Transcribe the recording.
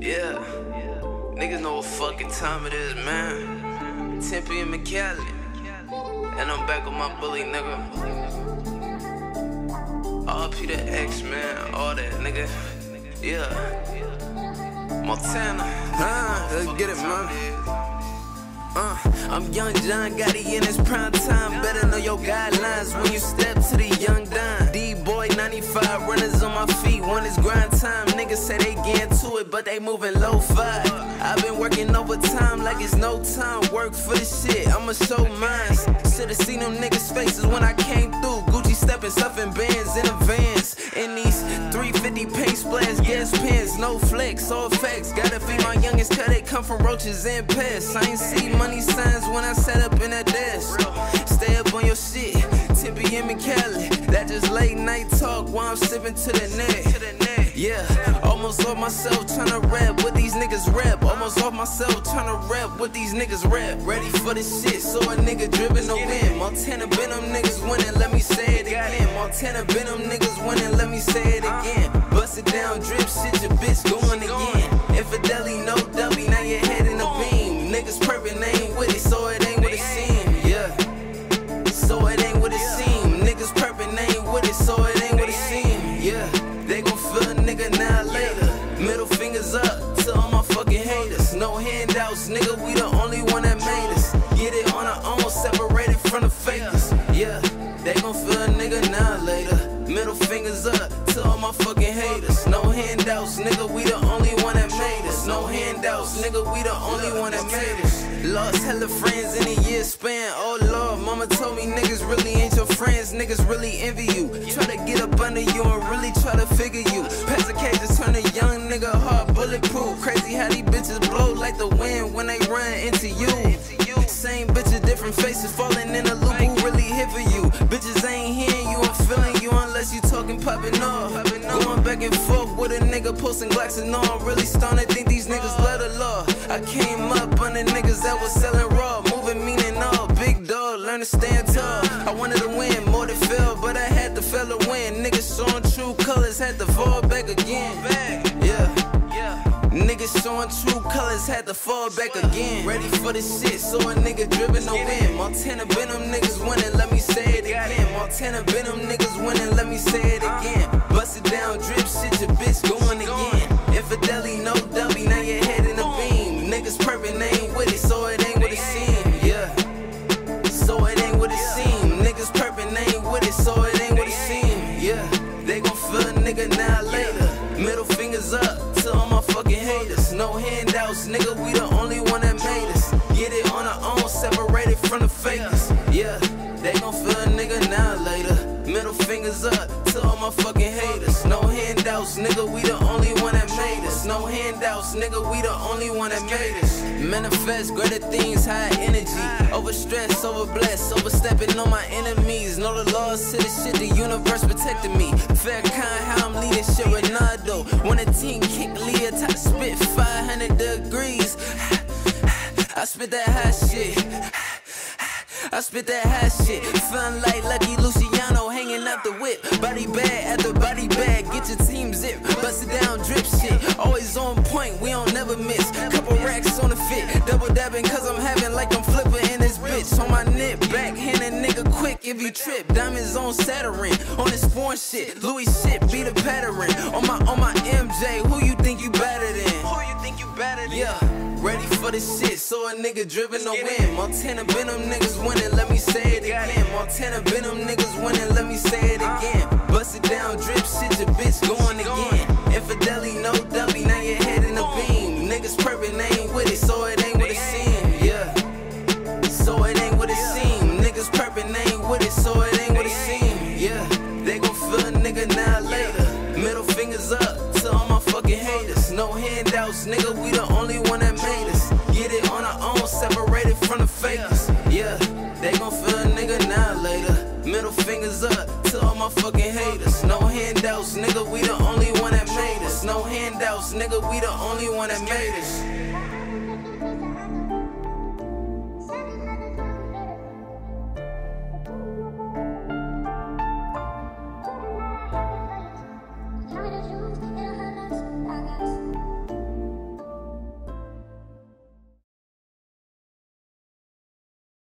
Yeah, niggas know what fucking time it is, man. Tempe and McCallie, and I'm back with my bully, nigga. RP the X, man, all that, nigga. Yeah, Montana, let's get it, man. I'm Young John Gotti in his prime time. Better know your guidelines when you step to the Young Don. D-boy 95 runners on my feet when it's grind time. Niggas say they get to it, but they moving low-fi. I've been working overtime like it's no time. Work for the shit, I'ma show mines. Should've seen them niggas' faces when I came through. Gucci stepping, stuffing bands in the vans. In these 350 paint splash, gas pens, no flex, all facts. Gotta feed my youngest cut, they come from roaches and pests. I ain't see money signs when I sat up in that desk. Stay up on your shit, Tempe and McCallie. That just late night talk while I'm sipping to the neck. Yeah, almost off myself tryna rap what these niggas rap. Almost off myself tryna rap what these niggas rap. Ready for the shit, so a nigga drippin' to win. Montana been them niggas winning, let me say it again. Montana been them niggas winning, let me say it again. Bust it down, drip shit, your bitch going again. Infidelity, no W, now your head in the beam. Niggas purpin' ain't with it, so it ain't what it seem. Yeah, so it ain't what it seem. Niggas purpin' ain't with it, so it ain't what it seem. Yeah, they gon' feel a nigga now later. Middle fingers up to all my fucking haters. No handouts, nigga, we the only one that made us. Get it on our own, separated from the fakers. Yeah, they gon' feel a nigga now later. Middle fingers up to all my fucking haters. No handouts, nigga, we the only one that made us. No handouts, nigga, we the only one that made us. Lost hella friends in a year span. Oh Lord, mama told me niggas really ain't your friends. Niggas really envy you. Try to get up under you and really try to figure you. Pass the cage to turn a young nigga hard bulletproof. Crazy how these bitches blow like the wind when they run into you. Same bitches, different faces, falling in a loop. Who really hit for you? Bitches ain't hearing you, I'm feeling you unless you talking popping off. Going back and forth with a nigga posting Glocks and all. I'm really starting to think these niggas love the law. I came up under niggas that was selling raw, moving meaning all. Big dog, learn to stand tall. I wanted to win more than fail, but I had to fail to win. Niggas showing true colors, had to fall back again. Yeah. Niggas showing true colors, had to fall back again. Ready for the shit, so a nigga drippin' to win. Montana been them niggas winning, let me say it again. Montana been them niggas winning, let me say it again. Bust it down, drip shit, your bitch going again. Infidelity, no W, now your head in the beam. Niggas purpin' ain't with it, so it ain't what it seem. Yeah, so it ain't what it seem. Niggas purpin' ain't with it, so it ain't what it seem. Yeah, they gon' feel a nigga now later. Middle fingers up to all my fucking haters. No handouts, nigga, we the only one that made us. Get it on our own, separated from the fakers. Yeah, they gon' feel a nigga now later. Middle fingers up to all my fucking haters. No handouts, nigga, we the only one that made us. No handouts, nigga, we the only one that made us. Manifest greater things, high energy. Overstressed, overblessed, overstepping on my enemies. Know the laws to the shit, the universe protecting me. Fair kind, how I'm leading shit, Ronaldo. When a team kick Leah, top spit 500 degrees. I spit that hot shit. I spit that hot shit. Feeling like Lucky Luciano hanging out the whip. Body bag after body bag, get your team zip. Bust it down, drip shit. Always on point, we don't never miss. Couple racks on the fit. Double dabbing cause I'm having like I'm flipping in this bitch. On my nip, backhand a nigga quick if you trip. Diamonds on Saturn. On this foreign shit, Louis shit, be the pattern. On my MJ, who you think you better than? Who you think you better than? Yeah. Ready for the shit, so a nigga drippin' to win. Montana been them niggas winning, let me say it again. Montana been them niggas winning, let me say it again. Bust it down, drip shit, your bitch going again. Infidelity, no W, now your head in the beam. Niggas purpin' ain't with it, so it ain't what it seem. Yeah, so it ain't what it seem. Niggas purpin' ain't with it, so it ain't what it seem. Yeah, they gon' feel a nigga now later. Middle fingers up to all my fucking haters. No handouts, nigga, we the only one that made us. Get it on our own, separated from the fakers. Yeah, they gon' feel a nigga now later. Middle fingers up to all my fucking haters. No handouts, nigga, we the only one that made us. No handouts, nigga, we the only one that made us.